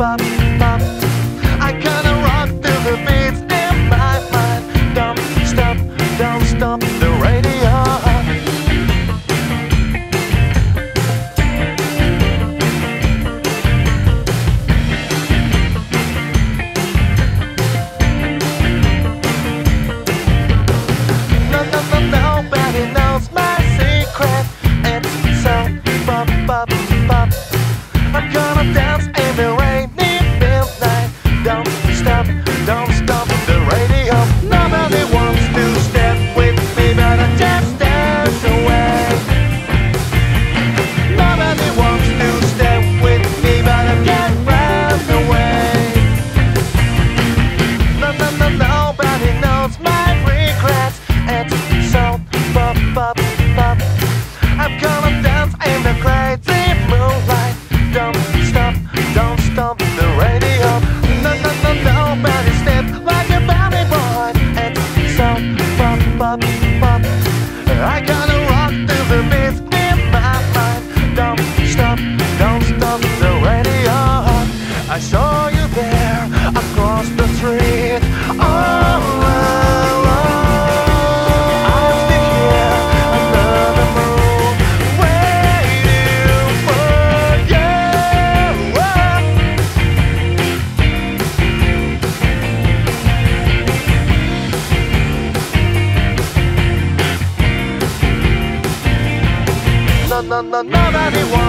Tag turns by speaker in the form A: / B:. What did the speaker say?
A: pop, pop. I gonna rock to the beats in my mind. Don't stop the radio. Nobody knows my secret. It's so pop, pop, pop. I'm gonna dance in the rainy midnight. Don't stop the radio. Nobody wants to step with me, but I just dance away. Nobody wants to step with me, but I can't run away. Nobody knows my regrets. It's so pop, pop, pop. I'm gonna dance in the crazy moonlight. Don't stop the radio. Nobody steps like a Barbie boy. It's so pop, pop, pop. I gotta rock to the beats in my mind. Don't stop the radio. I saw you there across the street. All alone. I'm still here under the moon, waiting for you. Nobody wants